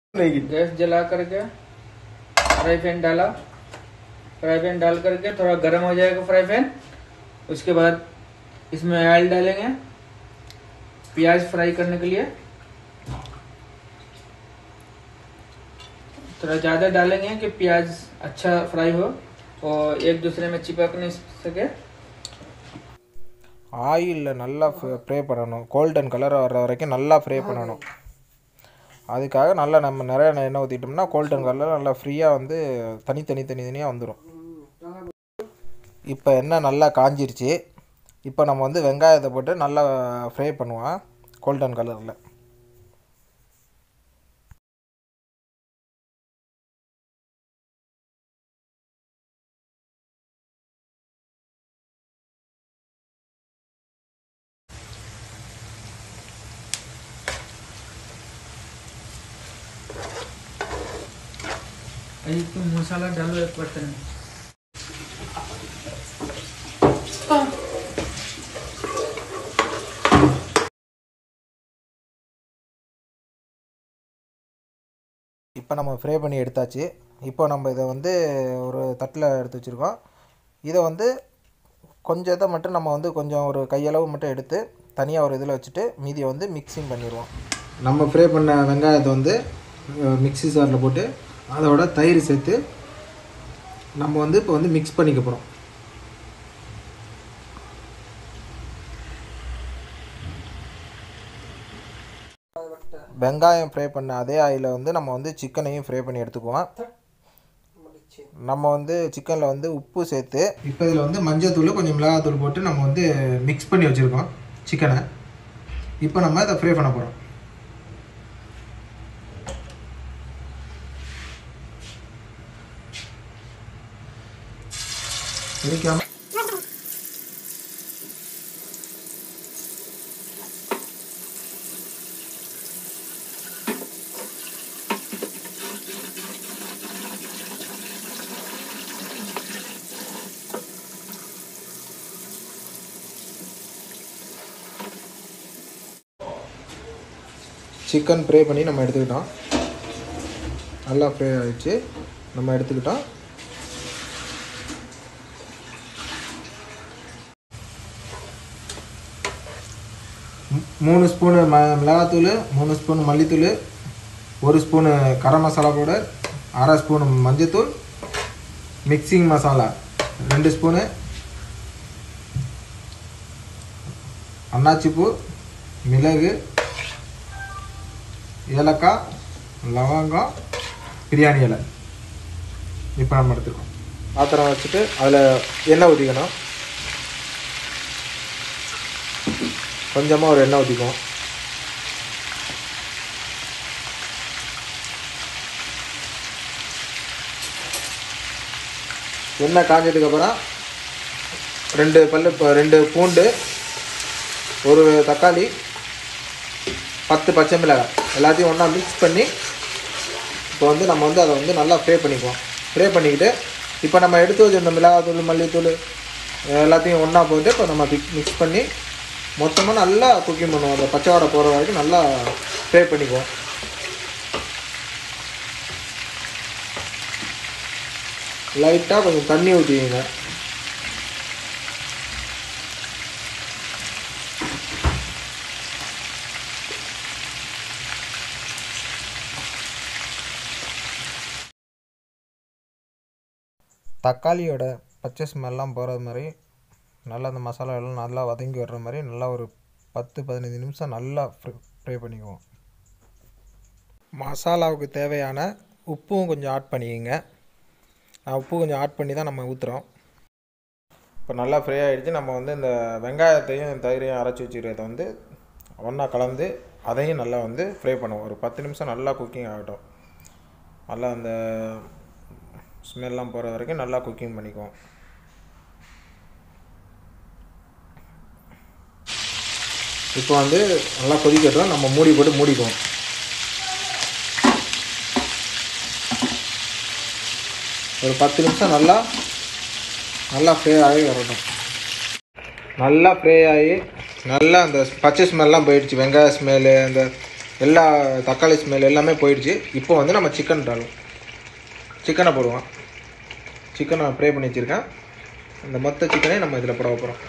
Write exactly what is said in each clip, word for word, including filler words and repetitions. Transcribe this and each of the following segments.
Gas जला करके fry pan डाला। फ्राई पैन डाल करके थोड़ा गर्म हो जाएगा फ्राई पैन। उसके बाद इसमें ऑयल डालेंगे प्याज फ्राई करने के लिए। थोड़ा ज़्यादा डालेंगे कि प्याज अच्छा फ्राई हो और एक दूसरे में चिपक नहीं सके। ஆயிலில் நல்லா ஃப்ரை பண்ணணும், கோல்டன் கலர் வர்ற வரைக்கும் நல்லா ஃப்ரை பண்ணணும். அதுக்காக நல்லா நம்ம நிறைய எண்ணெய் ஊற்றிட்டோம்னா கோல்டன் கலர் நல்லா ஃப்ரீயாக வந்து தனித்தனி தனி தனியாக வந்துடும். இப்போ எண்ணெய் நல்லா காஞ்சிருச்சு. இப்போ நம்ம வந்து வெங்காயத்தை போட்டு நல்லா ஃப்ரை பண்ணுவோம் கோல்டன் கலரில். तो मसाला डालो एक बर्तन में। இப்போ நம்ம ஃப்ரை பண்ணி எடுத்தாச்சு. இப்போ நம்ம இதை வந்து ஒரு தட்டில் எடுத்து வச்சுருக்கோம். இதை வந்து கொஞ்சம் இதை மட்டும் நம்ம வந்து கொஞ்சம் ஒரு கையளவு மட்டும் எடுத்து தனியாக ஒரு இதில் வச்சுட்டு மீதியை வந்து மிக்சிங் பண்ணிடுவோம். நம்ம ஃப்ரை பண்ண வெங்காயத்தை வந்து மிக்ஸி ஜாரில் போட்டு அதோட தயிர் சேர்த்து நம்ம வந்து இப்போ வந்து மிக்ஸ் பண்ணிக்க போகிறோம். வெங்காயம் ஃப்ரை பண்ண அதே ஆயிலில் வந்து நம்ம வந்து சிக்கனையும் ஃப்ரை பண்ணி எடுத்துக்குவோம். நம்ம வந்து சிக்கனில் வந்து உப்பு சேர்த்து இப்போ இதில் வந்து மஞ்சள் தூள் கொஞ்சம் மிளகாத்தூள் போட்டு நம்ம வந்து மிக்ஸ் பண்ணி வச்சுருக்கோம் சிக்கனை. இப்போ நம்ம இதை ஃப்ரை பண்ண போகிறோம். இருக்காம சிக்கன் ஃப்ரை பண்ணி நம்ம எடுத்துக்கிட்டோம். நல்லா ஃப்ரை ஆகிடுச்சு, நம்ம எடுத்துக்கிட்டோம். மூணு ஸ்பூனு ம மிளகாத்தூள், மூணு ஸ்பூன் மல்லித்தூள், ஒரு ஸ்பூனு கரம் மசாலா பவுடர், அரை ஸ்பூனு மஞ்சத்தூள், மிக்சிங் மசாலா ரெண்டு ஸ்பூனு, அன்னாச்சிப்பூ, மிளகு, ஏலக்காய், லவங்கம், பிரியாணி இலை. இப்போ நம்ம எடுத்துக்கோம். பாத்திரம் வச்சுட்டு அதில் எண்ணெய் ஊற்றிக்கணும். கொஞ்சமாக ஒரு எண்ணெய் ஊற்றிக்குவோம். எண்ணெய் காஞ்சதுக்கப்புறம் ரெண்டு பல்லு ரெண்டு பூண்டு, ஒரு தக்காளி, பத்து பச்சை மிளகாய் எல்லாத்தையும் ஒன்றா மிக்ஸ் பண்ணி இப்போ வந்து நம்ம வந்து அதை வந்து நல்லா ஃப்ரை பண்ணிக்குவோம். ஃப்ரை பண்ணிக்கிட்டு இப்போ நம்ம எடுத்து வச்சுருந்த மிளகாத்தூள், மல்லித்தூள் எல்லாத்தையும் ஒன்றா போட்டு இப்போ நம்ம மிக்ஸ் பண்ணி மொத்தமாக நல்லா குக்கிங் பண்ணுவோம். அந்த பச்சை வாடை போகிற வரைக்கும் நல்லா ஃப்ரை பண்ணிக்குவோம். லைட்டாக கொஞ்சம் தண்ணி ஊற்றிங்க. தக்காளியோட பச்சை ஸ்மெல்லாம் போகிறது மாதிரி நல்லா அந்த மசாலா எல்லாம் நல்லா வதங்கி வர்ற மாதிரி நல்லா ஒரு பத்து பதினஞ்சு நிமிஷம் நல்லா ஃப்ரை ஃப்ரை பண்ணிக்குவோம். மசாலாவுக்கு தேவையான உப்பும் கொஞ்சம் ஆட் பண்ணிக்கோங்க. உப்பு கொஞ்சம் ஆட் பண்ணி தான் நம்ம ஊற்றுறோம். இப்போ நல்லா ஃப்ரை ஆகிடுச்சு. நம்ம வந்து இந்த வெங்காயத்தையும் தயிரையும் அரைச்சி வச்சுக்கிறத வந்து ஒன்றா கலந்து அதையும் நல்லா வந்து ஃப்ரை பண்ணுவோம். ஒரு பத்து நிமிஷம் நல்லா குக்கிங் ஆகட்டும். நல்லா அந்த ஸ்மெல்லாம் போகிற வரைக்கும் நல்லா குக்கிங் பண்ணிக்குவோம். இப்போ வந்து நல்லா கொதிக்கட்டும். நம்ம மூடி போட்டு மூடிக்குவோம். ஒரு பத்து நிமிஷம் நல்லா நல்லா ஃப்ரை ஆகி வரட்டும். நல்லா ஃப்ரை ஆகி நல்லா அந்த பச்சை ஸ்மெல்லாம் போயிடுச்சு. வெங்காய ஸ்மெல்லு, அந்த எல்லா தக்காளி ஸ்மெல் எல்லாமே போயிடுச்சு. இப்போ வந்து நம்ம சிக்கன் தரோம். சிக்கனை போடுவோம். சிக்கனை ஃப்ரை பண்ணி வச்சுருக்கேன். அந்த மொத்த சிக்கனே நம்ம இதில் போட போகிறோம்.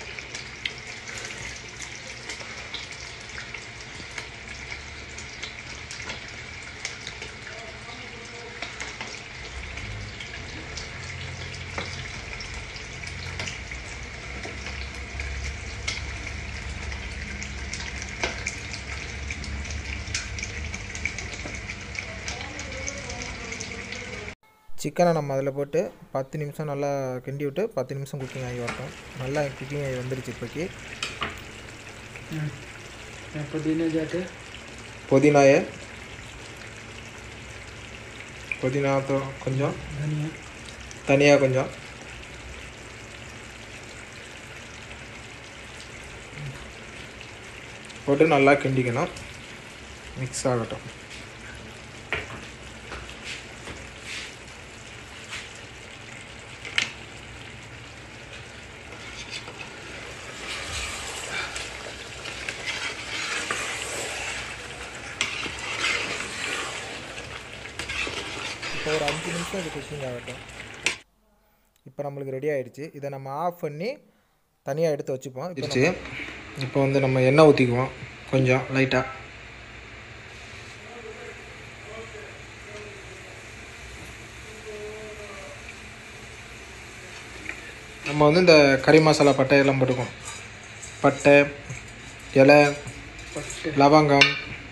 சிக்கனை நம்ம அதில் போட்டு பத்து நிமிஷம் நல்லா கிண்டி விட்டு பத்து நிமிஷம் குக்கிங் ஆகி வரட்டும். நல்லா குக்கிங் ஆகி வந்துடுச்சு. இப்போக்கி புதினா जाते புதினா है புதினா तो கொஞ்சம் धनिया தனியா கொஞ்சம் போட்டு நல்லா கிண்டிக்கணும். மிக்ஸ் ஆகட்டும். இப்போ ஒரு அஞ்சு நிமிஷம் இது குக்கிங் ஆகட்டும். இப்போ நம்மளுக்கு ரெடி ஆகிடுச்சு. இதை நம்ம ஆஃப் பண்ணி தனியாக எடுத்து வச்சுப்போம். இருச்சு. இப்போ வந்து நம்ம எண்ணெய் ஊற்றிக்குவோம் கொஞ்சம் லைட்டாக. நம்ம வந்து இந்த கறி மசாலா பட்டை எல்லாம் போட்டுக்குவோம். பட்டை, இலை, லவங்கம்,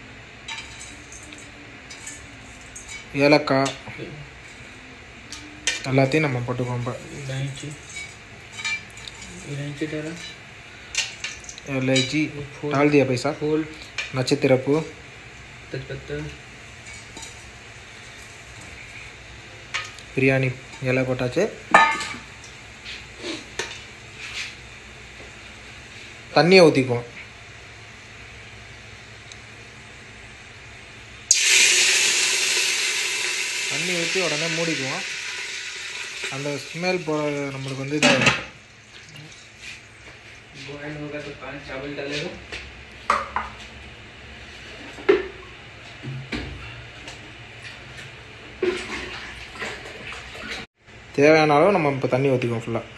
ஏலக்காய் எல்லாத்தையும் நம்ம போட்டுக்குவோம். இப்போ इलायची इलायची डाला इलायची डाल दिया पैसा. फूल नक्षत्र पू तेजपत्ता பிரியாணி இலை போட்டாச்சு. தண்ணியை ஊற்றிக்குவோம். தண்ணி ஊற்றி உடனே மூடிக்குவோம். அந்த ஸ்மெல் போ நம்மளுக்கு வந்து இதாகும். बॉयल होगा तो पानी चावल डालेगा. தேவையான அளவு நம்ம இப்போ தண்ணி ஊற்றிக்குவோம் ஃபுல்லாக.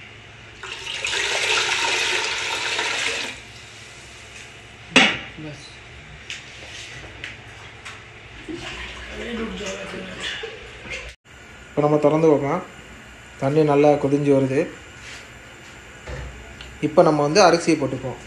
बस இப்போ நம்ம திறந்து வைப்போம். தண்ணி நல்லா கொதிஞ்சு வருது. இப்போ நம்ம வந்து அரிசியை போட்டுக்குவோம்.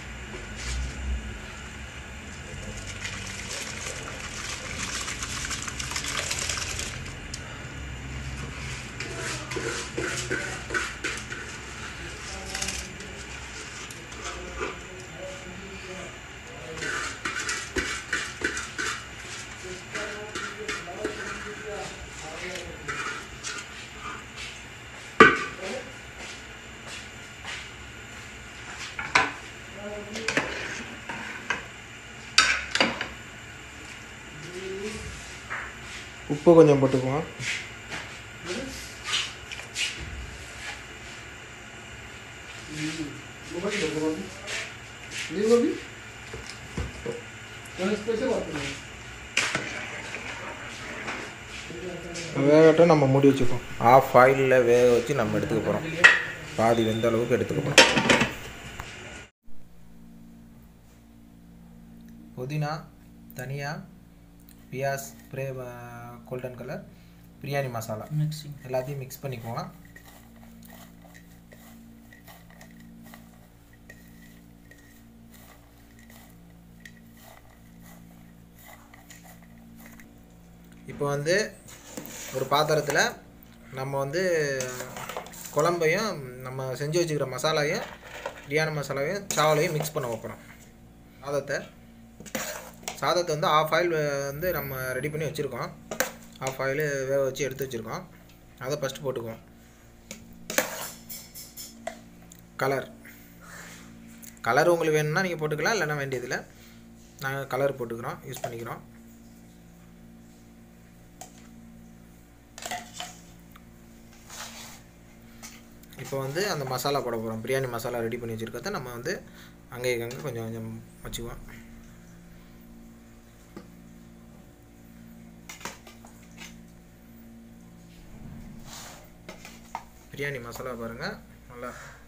உப்பு கொஞ்சம் போட்டுக்குவோம். வேகட்டும். நம்ம மூடி வச்சுப்போம். ஆஃப் ஆயிலில் வேக வச்சு நம்ம எடுத்துக்க போகிறோம். பாதி வெந்த அளவுக்கு எடுத்துக்க போகிறோம். புதினா, தனியா, பியாஸ், spray, golden colour, biryani masala mixing எல்லாத்தையும் மிக்ஸ் பண்ணிக்குவோம். இப்போ வந்து ஒரு பாத்திரத்தில் நம்ம வந்து குழம்பையும் நம்ம செஞ்சு வச்சுக்கிற மசாலாவையும் பிரியாணி மசாலாவையும் சாவலையும் மிக்ஸ் பண்ண வைப்போம். சாதத்தை சாதத்தை வந்து ஆஃப் ஆயில் வந்து நம்ம ரெடி பண்ணி வச்சுருக்கோம். ஆஃப் ஆயில் வேக வச்சு எடுத்து வச்சுருக்கோம். அதை ஃபஸ்ட்டு போட்டுக்குவோம். கலர் கலர் உங்களுக்கு வேணும்னா நீங்கள் போட்டுக்கலாம், இல்லைன்னா வேண்டியதில்லை. நாங்கள் கலர் போட்டுக்கிறோம், யூஸ் பண்ணிக்கிறோம். இப்போ வந்து அந்த மசாலா போட போகிறோம். பிரியாணி மசாலா ரெடி பண்ணி வச்சுருக்கிறத நம்ம வந்து அங்கே அங்கே கொஞ்சம் கொஞ்சம் வச்சுக்குவோம். பிரியாணி மசாலா பாருங்கள், நல்லா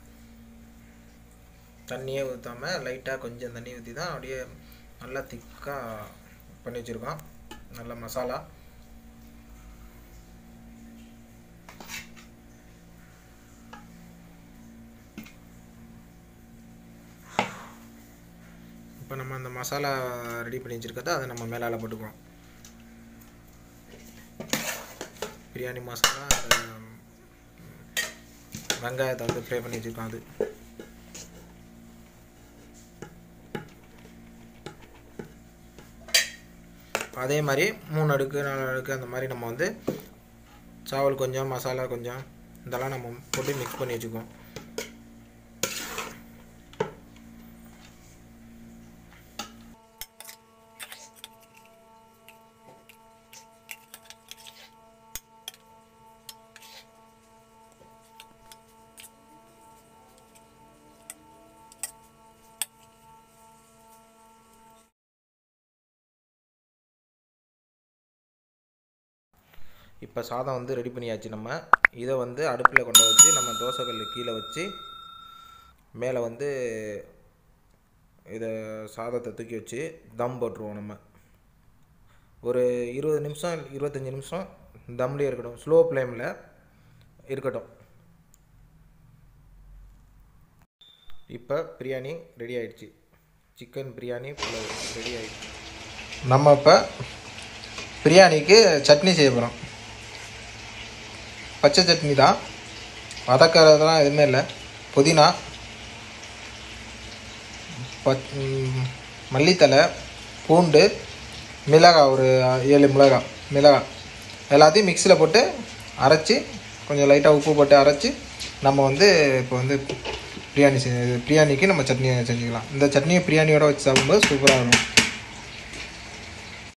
தண்ணியே ஊற்றாமல் லைட்டாக கொஞ்சம் தண்ணி ஊற்றி தான் அப்படியே நல்லா திக்காக பண்ணி வச்சுருக்கோம். நல்ல மசாலா இப்போ நம்ம அந்த மசாலா ரெடி பண்ணி வச்சுருக்கத அதை நம்ம மேலால் போட்டுக்குவோம். பிரியாணி மசாலா வெங்காயத்தை வந்து ஃப்ரை பண்ணி வச்சுருக்கோம். அது அதே மாதிரி மூணு அடுக்கு நாலு அடுக்கு அந்த மாதிரி நம்ம வந்து சாவல் கொஞ்சம் மசாலா கொஞ்சம் இதெல்லாம் நம்ம போட்டு மிக்ஸ் பண்ணி வச்சுக்குவோம். இப்போ சாதம் வந்து ரெடி பண்ணியாச்சு. நம்ம இதை வந்து அடுப்பில் கொண்டு வச்சு நம்ம தோசைக்கல் கீழே வச்சு மேலே வந்து இதை சாதத்தை தூக்கி வச்சு தம் போட்டுருவோம். நம்ம ஒரு இருபது நிமிஷம் இருபத்தஞ்சி நிமிஷம் தம்லேயே இருக்கட்டும், ஸ்லோ ஃப்ளேமில் இருக்கட்டும். இப்போ பிரியாணி ரெடி ஆகிடுச்சு. சிக்கன் பிரியாணி ரெடி ஆகிடுச்சு. நம்ம இப்போ பிரியாணிக்கு சட்னி செய்ய போகிறோம். பச்சை சட்னி தான், வதக்கிறதுலாம் எதுவுமே இல்லை. புதினா, பச் மல்லித்தலை, பூண்டு, மிளகாய் ஒரு ஏழு மிளகாய் மிளகாய் எல்லாத்தையும் மிக்சியில் போட்டு அரைச்சி கொஞ்சம் லைட்டாக உப்பு போட்டு அரைச்சி நம்ம வந்து இப்போ வந்து பிரியாணி செஞ்சு பிரியாணிக்கு நம்ம சட்னி செஞ்சுக்கலாம். இந்த சட்னியை பிரியாணியோடு வச்சு சாப்பிடும்போது சூப்பராக இருக்கும்.